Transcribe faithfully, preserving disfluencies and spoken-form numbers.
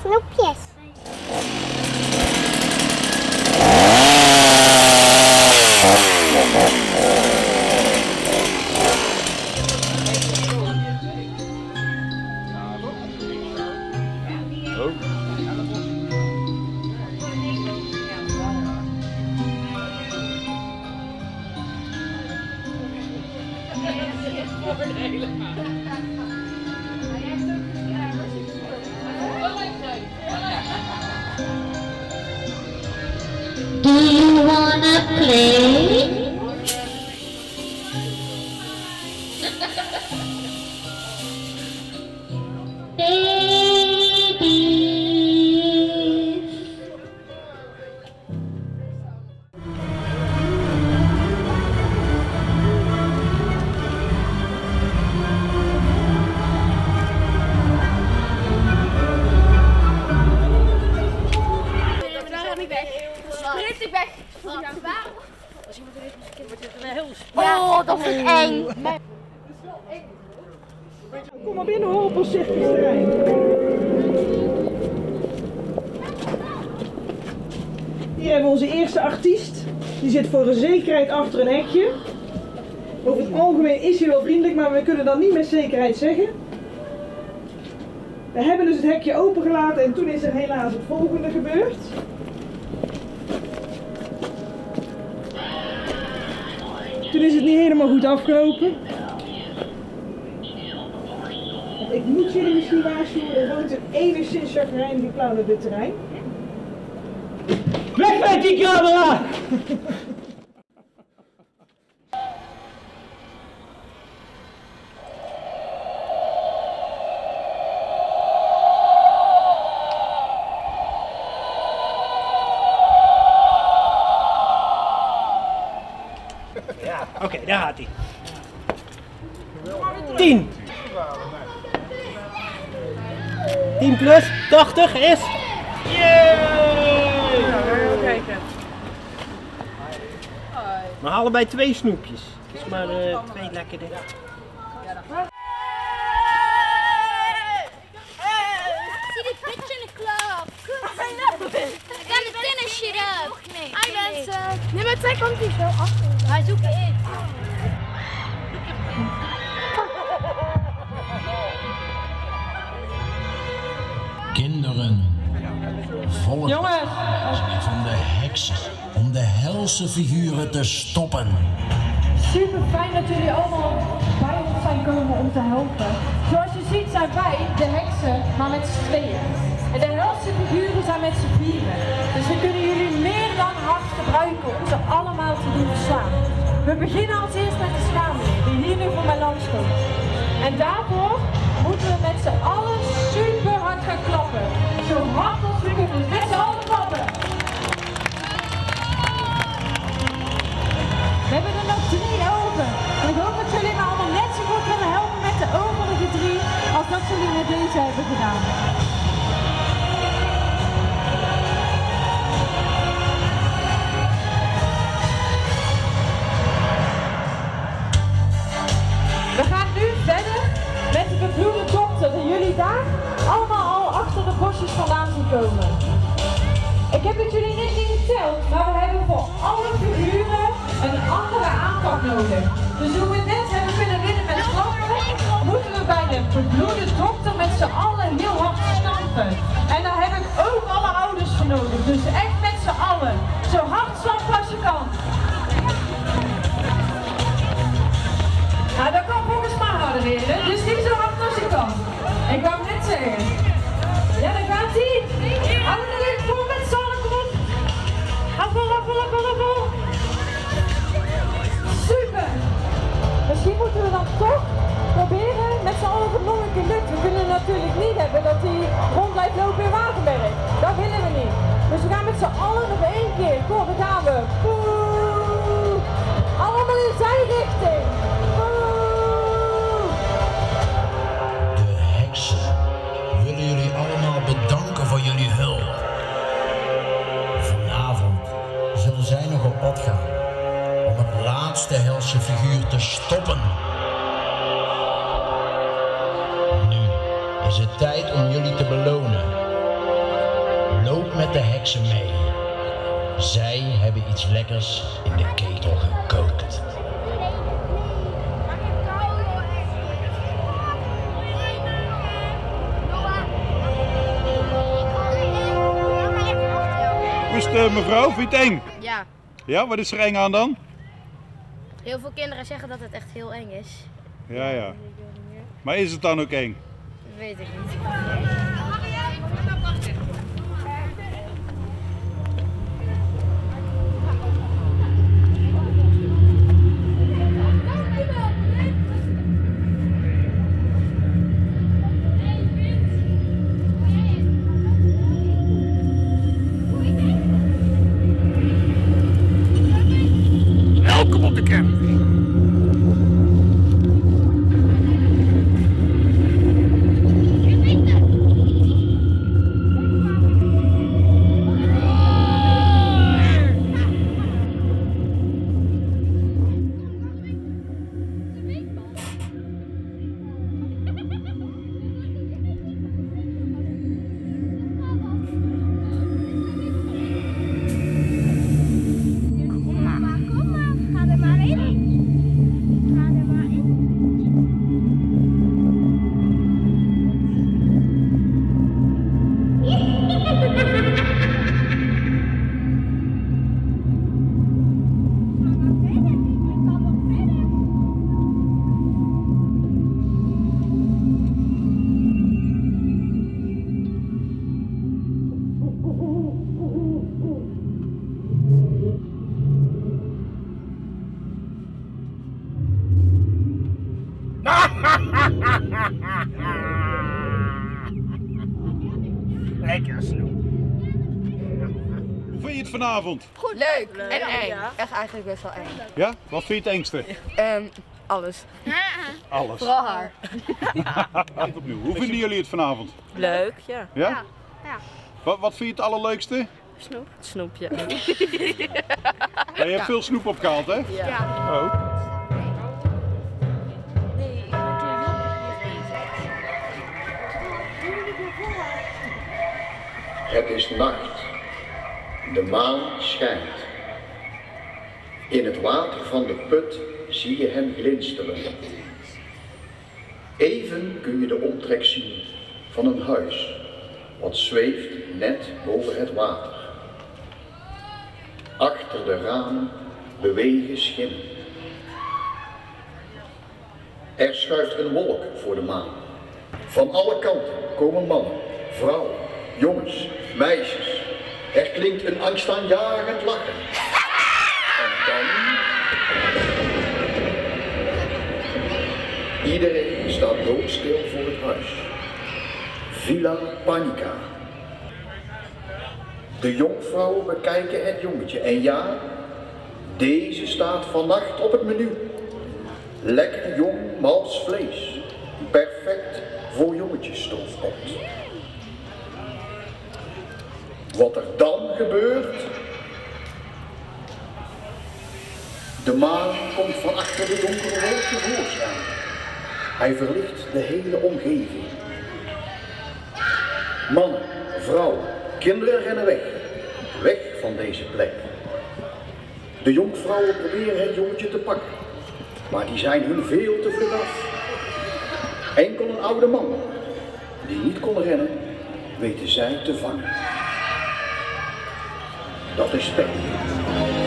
snoepjes. Do you wanna play? Oh, dat vind ik eng. Kom maar binnen hoor op ons circusterrein. Hier hebben we onze eerste artiest. Die zit voor de zekerheid achter een hekje. Over het algemeen is hij wel vriendelijk, maar we kunnen dat niet met zekerheid zeggen. We hebben dus het hekje opengelaten en toen is er helaas het volgende gebeurd. Toen is het niet helemaal goed afgelopen. Ik moet jullie misschien waarschuwen, er woont een enigszins chagrijnige clown op dit terrein. Weg met die camera! Ja, oké, okay, daar gaat hij. tien. tien plus, tachtig is... Yay! Nou, ga je wel kijken. Maar allebei twee snoepjes. Dus maar uh, twee lekkerder. See the bitch in the club. I love it. I got the dinner shit up. Hi mensen. Nee, maar zij komt niet zo achter. Wij zoeken in. Kinderen, volg van de heksen om de helse figuren te stoppen. Super fijn dat jullie allemaal bij ons zijn komen om te helpen. Zoals je ziet zijn wij, de heksen, maar met z'n tweeën. En de helse figuren zijn met z'n vieren. Dus we kunnen jullie meer dan hard gebruiken om ze allemaal te doen slaan. We beginnen als eerst met de schaamling, die hier nu voor mij langskomt. En daarvoor moeten we met z'n allen super hard gaan klappen. Zo hard als we kunnen, met z'n allen klappen. We hebben er nog drie over. En ik hoop dat jullie me allemaal net zo goed kunnen helpen met de overige drie als dat jullie met deze hebben gedaan. We gaan nu verder met de bebloede dokter die jullie daar allemaal al achter de bosjes vandaan zien komen. Ik heb het jullie net niet verteld, maar we hebben voor alle figuren een andere aanpak nodig. Dus hoe we net hebben kunnen winnen met klappen, moeten we bij de bebloede dokter met z'n allen heel hard stampen. En daar heb ik ook alle ouders voor nodig, dus echt met z'n allen. Zo hard stampen als je kan. Nou, dat kan volgens mij harder heren, dus niet zo hard als je kan. Ik wou net zeggen. Ja, daar gaat ie. Hou er even voor met z'n allen, kom op. Appel, appel, appel, appel. Super. Misschien moeten we dan toch proberen met z'n allen of het nog een keer lukt. We willen natuurlijk niet hebben dat hij rond blijft lopen in Wagenberg. Dat willen we niet. Dus we gaan met z'n allen nog één keer. Kom, daar gaan we. Woe. Allemaal in zijn richting. Willen jullie allemaal bedanken voor jullie hulp. Vanavond zullen zij nog op pad gaan om het laatste helse figuur te stoppen. Nu is het tijd om jullie te belonen. de heksen mee. Zij hebben iets lekkers in de ketel gekookt. Hoe is het, uh, mevrouw? Vind je het eng? Ja. Ja, wat is er eng aan dan? Heel veel kinderen zeggen dat het echt heel eng is. Ja, ja. Maar is het dan ook eng? Dat weet ik niet. Welkom op de camping. Lekker snoep. Hoe vind je het vanavond? Goed. Leuk, Leuk. en eng. Ja. Echt eigenlijk best wel eng. Ja? Wat vind je het engste? Um, alles. Alles. Vooral haar. Opnieuw. Hoe vinden jullie het vanavond? Leuk, ja. Ja? Ja. Ja. Wat, wat vind je het allerleukste? Snoep. Snoepje. Ja, je hebt ja. veel snoep opgehaald, hè? Ja. Ja. Oh. Het is nacht. De maan schijnt. In het water van de put zie je hem glinsteren. Even kun je de omtrek zien van een huis, wat zweeft net boven het water. Achter de ramen bewegen schimmen. Er schuift een wolk voor de maan. Van alle kanten komen mannen, vrouwen, jongens, meisjes. Er klinkt een angstaanjagend lachen. En dan... Iedereen staat doodstil voor het huis. Villa Panica. De jonkvrouwen bekijken het jongetje en ja, deze staat vannacht op het menu. Lekker jong mals vlees. Perfect voor jongetjesstoofpot. Wat er dan gebeurt? De maan komt van achter de donkere wolk tevoorschijn. Hij verlicht de hele omgeving. Mannen, vrouwen, kinderen rennen weg. Weg van deze plek. De jonkvrouwen proberen het jongetje te pakken. Maar die zijn hun veel te vlug af. Enkel een oude man, die niet kon rennen, weten zij te vangen. Dat is Peggy.